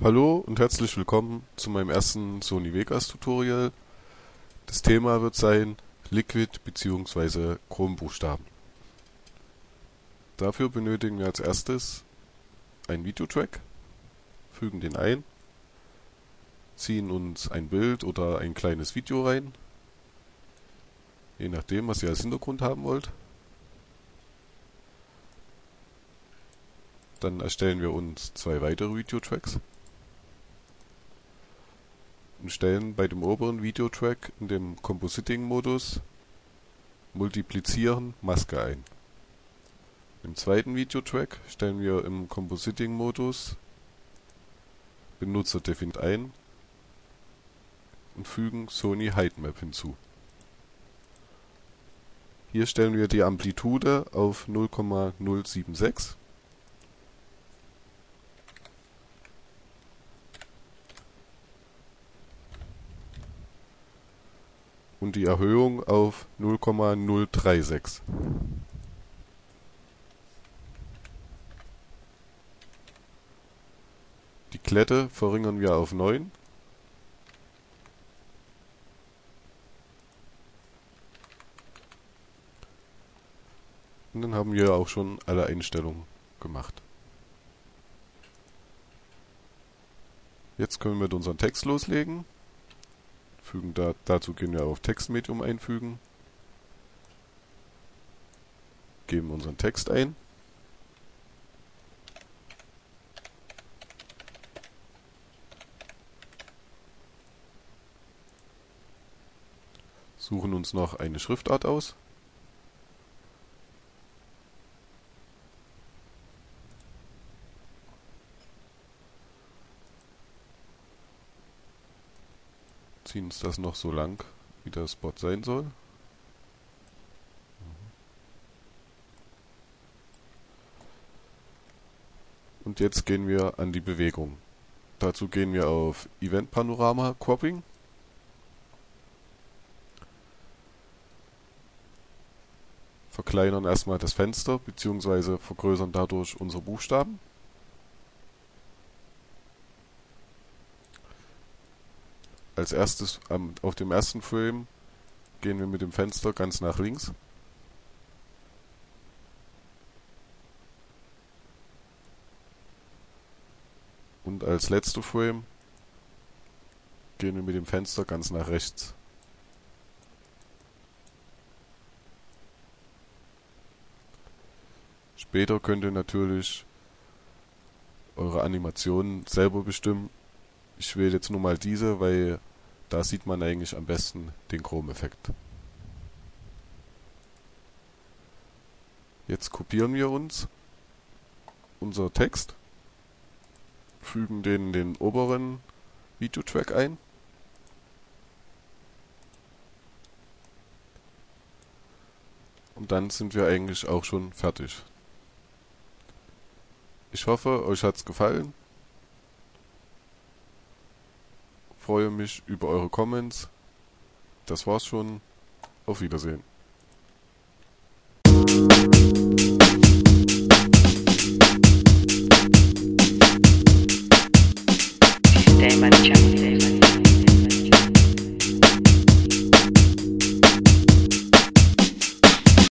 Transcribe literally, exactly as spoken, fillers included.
Hallo und herzlich willkommen zu meinem ersten Sony Vegas Tutorial. Das Thema wird sein Liquid bzw. Chrombuchstaben. Dafür benötigen wir als erstes einen Videotrack, fügen den ein, ziehen uns ein Bild oder ein kleines Video rein, je nachdem, was ihr als Hintergrund haben wollt. Dann erstellen wir uns zwei weitere Videotracks und stellen bei dem oberen Videotrack in dem Compositing-Modus Multiplizieren Maske ein. Im zweiten Videotrack stellen wir im Compositing-Modus Benutzerdefiniert ein und fügen Sony Heightenmap hinzu. Hier stellen wir die Amplitude auf null Komma null sieben sechs und die Erhöhung auf null Komma null drei sechs. Die Glätte verringern wir auf neun. Und dann haben wir auch schon alle Einstellungen gemacht. Jetzt können wir mit unserem Text loslegen. Fügen da, dazu gehen wir auf Textmedium einfügen, geben unseren Text ein, suchen uns noch eine Schriftart aus, ziehen uns das noch so lang, wie der Spot sein soll. Und jetzt gehen wir an die Bewegung. Dazu gehen wir auf Event Panorama Cropping. Verkleinern erstmal das Fenster bzw. vergrößern dadurch unsere Buchstaben. Als erstes ähm, auf dem ersten Frame gehen wir mit dem Fenster ganz nach links. Und als letzter Frame gehen wir mit dem Fenster ganz nach rechts. Später könnt ihr natürlich eure Animationen selber bestimmen. Ich wähle jetzt nur mal diese, weil da sieht man eigentlich am besten den Chrome-Effekt. Jetzt kopieren wir uns unser Text, fügen den in den oberen Videotrack ein und dann sind wir eigentlich auch schon fertig. Ich hoffe, euch hat's gefallen. Freue mich über eure Comments. Das war's schon. Auf Wiedersehen. Sistema de channel.